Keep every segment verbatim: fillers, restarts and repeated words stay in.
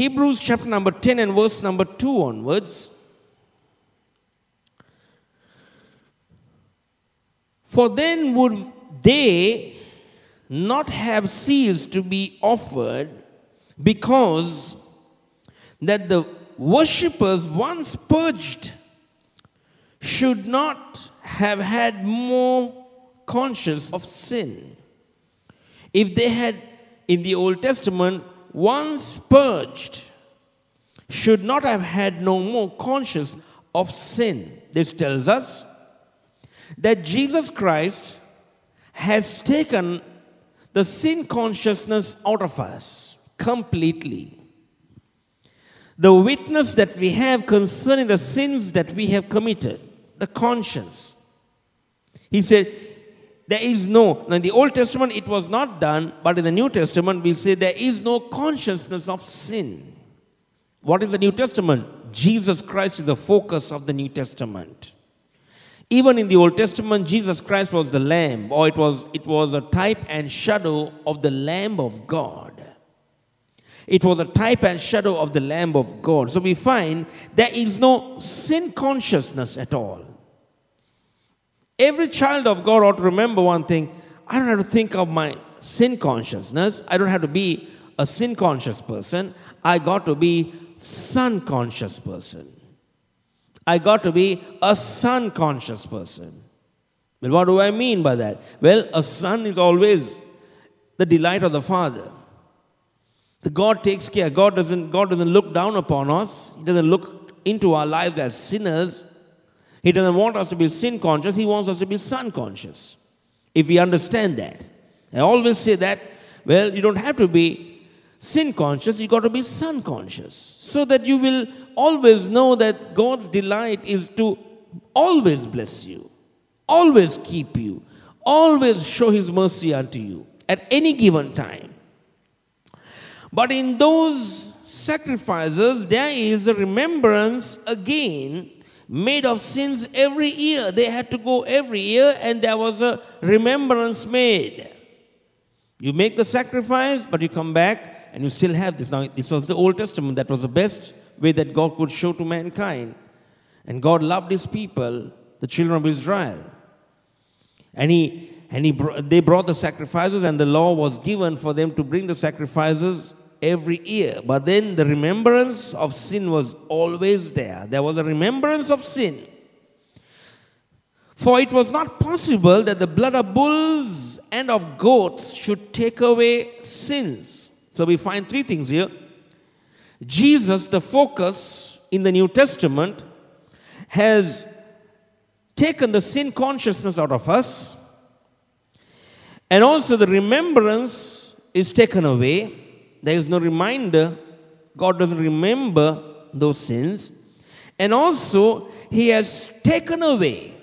Hebrews chapter number ten and verse number two onwards. For then would they not have seals to be offered, because that the worshippers once purged should not have had more conscience of sin. If they had in the Old Testament once purged, should not have had no more conscience of sin. This tells us that Jesus Christ has taken the sin consciousness out of us completely. The witness that we have concerning the sins that we have committed, the conscience. He said, there is no, now in the Old Testament it was not done, but in the New Testament we say there is no consciousness of sin. What is the New Testament? Jesus Christ is the focus of the New Testament. Even in the Old Testament, Jesus Christ was the Lamb, or it was, it was a type and shadow of the Lamb of God. It was a type and shadow of the Lamb of God. So we find there is no sin consciousness at all. Every child of God ought to remember one thing. I don't have to think of my sin consciousness. I don't have to be a sin conscious person. I got to be son conscious person. I got to be a son conscious person. Well, what do I mean by that? Well, a son is always the delight of the Father. The God takes care. God doesn't, God doesn't look down upon us. He doesn't look into our lives as sinners. He doesn't want us to be sin conscious. He wants us to be son conscious. If we understand that. I always say that, well, you don't have to be sin conscious, you got to be son conscious, so that you will always know that God's delight is to always bless you, always keep you, always show His mercy unto you at any given time. But in those sacrifices, there is a remembrance again made of sins every year. They had to go every year, and there was a remembrance made. You make the sacrifice, but you come back and you still have this. Now, this was the Old Testament. That was the best way that God could show to mankind. And God loved His people, the children of Israel. And he and he they brought the sacrifices, and the law was given for them to bring the sacrifices every year. But then the remembrance of sin was always there. There was a remembrance of sin. For it was not possible that the blood of bulls and of goats should take away sins. So we find three things here. Jesus, the focus in the New Testament, has taken the sin consciousness out of us. And also the remembrance is taken away. There is no reminder. God doesn't remember those sins. And also He has taken away,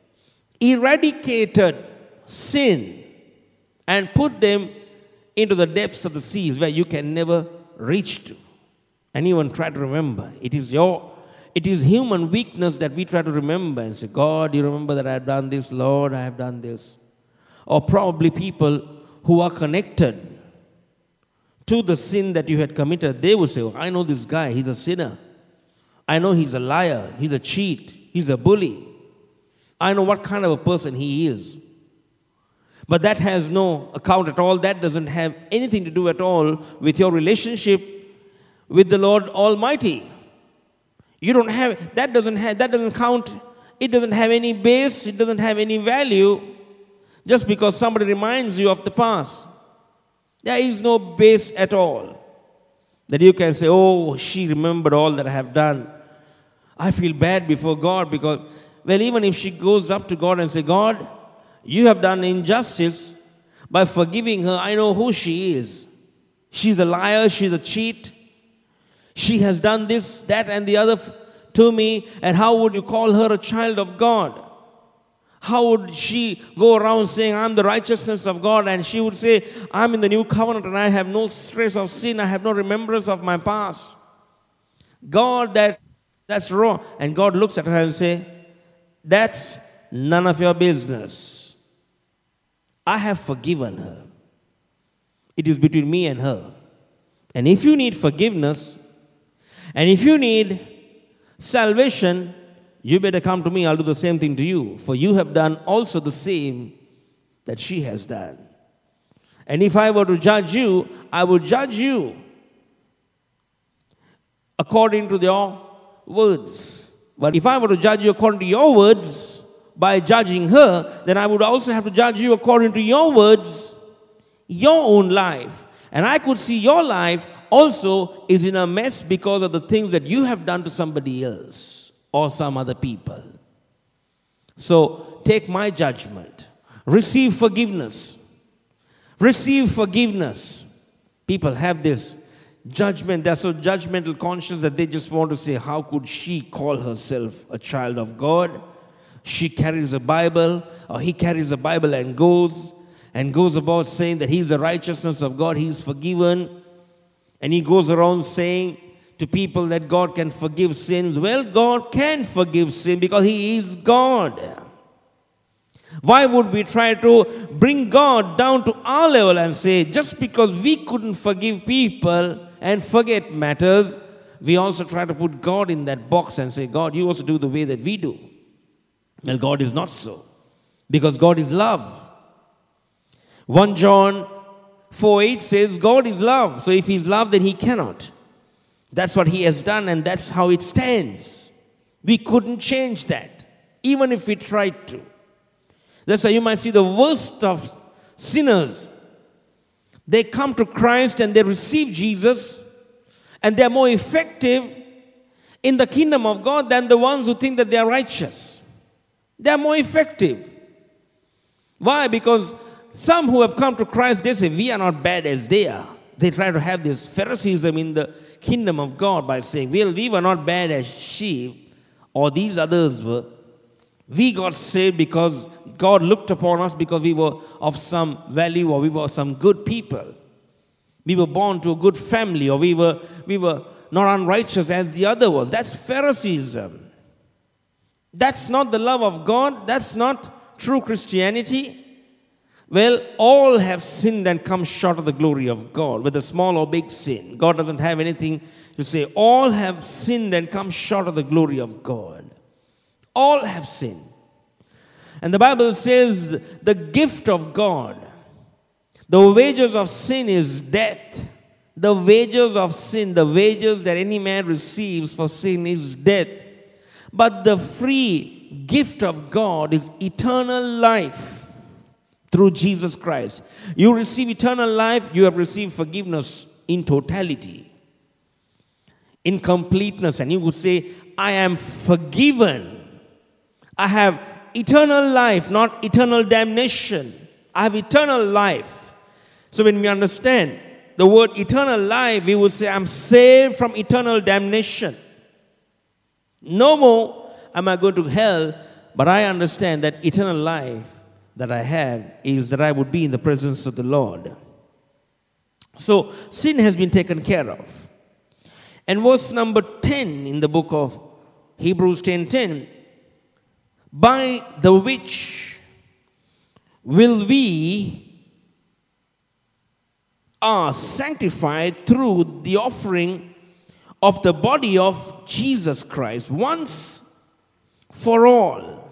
eradicated sin and put them into the depths of the seas where you can never reach to and even try to remember. It is your, it is human weakness that we try to remember and say, God, you remember that I have done this, Lord, I have done this. Or probably people who are connected to the sin that you had committed, they will say, oh, I know this guy, he's a sinner. I know he's a liar, he's a cheat, he's a bully. I know what kind of a person he is. But that has no account at all. That doesn't have anything to do at all with your relationship with the Lord Almighty. You don't have, that doesn't have, that doesn't count. It doesn't have any base. It doesn't have any value just because somebody reminds you of the past. There is no base at all that you can say, oh, she remembered all that I have done. I feel bad before God because, well, even if she goes up to God and say, God, you have done injustice by forgiving her. I know who she is. She's a liar. She's a cheat. She has done this, that, and the other to me. And how would you call her a child of God? How would she go around saying, I'm the righteousness of God? And she would say, I'm in the new covenant and I have no trace of sin. I have no remembrance of my past. God, that, that's wrong. And God looks at her and says, that's none of your business. I have forgiven her. It is between me and her. And if you need forgiveness, And if you need salvation, you better come to me. I'll do the same thing to you. For you have done also the same that she has done. And if I were to judge you, I would judge you according to your words. But if I were to judge you according to your words, by judging her, then I would also have to judge you according to your words, your own life. And I could see your life also is in a mess because of the things that you have done to somebody else or some other people. So take my judgment. Receive forgiveness. Receive forgiveness. People have this judgment. They're so judgmental conscious that they just want to say, how could she call herself a child of God? She carries a Bible, or he carries a Bible and goes, and goes about saying that he's the righteousness of God, he's forgiven. And he goes around saying to people that God can forgive sins. Well, God can forgive sin because he is God. Why would we try to bring God down to our level and say, just because we couldn't forgive people and forget matters, we also try to put God in that box and say, God, you also do the way that we do. Well, God is not so, because God is love. First John four eight says, God is love. So if he's love, then he cannot. That's what he has done, and that's how it stands. We couldn't change that, even if we tried to. That's why you might see the worst of sinners. They come to Christ and they receive Jesus, and they're more effective in the kingdom of God than the ones who think that they are righteous. They're more effective. Why? Because some who have come to Christ, they say, we are not bad as they are. They try to have this Phariseeism in the kingdom of God by saying, well, we were not bad as she or these others were. We got saved because God looked upon us because we were of some value, or we were some good people. We were born to a good family, or we were, we were not unrighteous as the other was. That's Phariseeism. That's not the love of God. That's not true Christianity. Well, all have sinned and come short of the glory of God, whether small or big sin. God doesn't have anything to say. All have sinned and come short of the glory of God. All have sinned. And the Bible says the gift of God, the wages of sin is death. The wages of sin, the wages that any man receives for sin is death. But the free gift of God is eternal life through Jesus Christ. You receive eternal life, you have received forgiveness in totality, in completeness. And you would say, I am forgiven. I have eternal life, not eternal damnation. I have eternal life. So when we understand the word eternal life, we would say, I'm saved from eternal damnation. No more am I going to hell, but I understand that eternal life that I have is that I would be in the presence of the Lord. So sin has been taken care of. And verse number ten in the book of Hebrews ten ten, by the which will we are sanctified through the offering of the body of Jesus Christ once for all.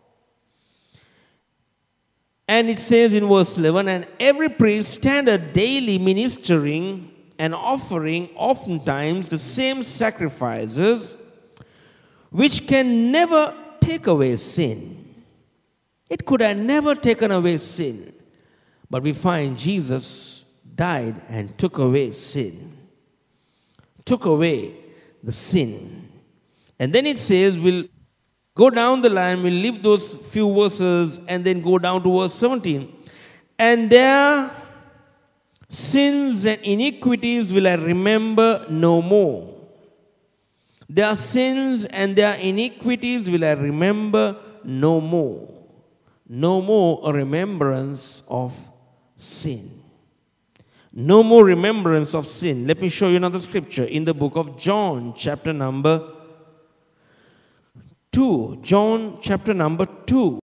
And it says in verse eleven, and every priest standeth daily ministering and offering oftentimes the same sacrifices, which can never take away sin. It could have never taken away sin. But we find Jesus died and took away sin. Took away the sin. And then it says, we'll go down the line, we'll leave those few verses and then go down to verse seventeen. And their sins and iniquities will I remember no more. Their sins and their iniquities will I remember no more. No more a remembrance of sin. No more remembrance of sin. Let me show you another scripture in the book of John, chapter number two. John, chapter number two.